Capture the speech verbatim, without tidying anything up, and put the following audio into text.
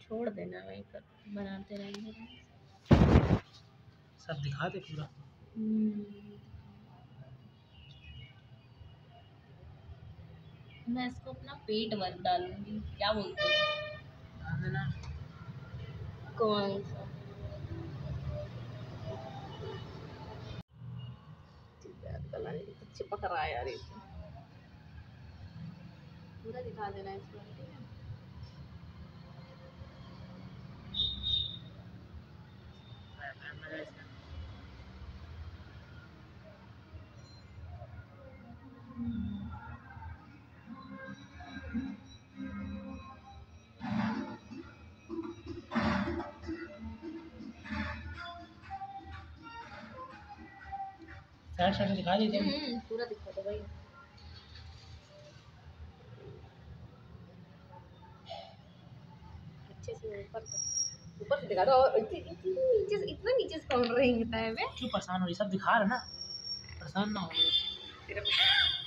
छोड़ देना, वहीं पर बनाते रहेंगे। सब दिखा दे पूरा। मैं इसको अपना पेट वर्क डालूंगी, क्या बोलते हो? डाल देना। कौन सा? चिपक रहा है यार, ये पूरा दिखा देना इसको, ठीक है? साइड साइड दिखा दीजिए। हम्म पूरा दिखा दो भाई। अच्छे से ऊपर से ऊपर से दिखा दो। नीचे से इतना नीचे से कौन रहेंगे? क्यों परेशान हो रही? सब दिखा रहे ना, परेशान ना हो।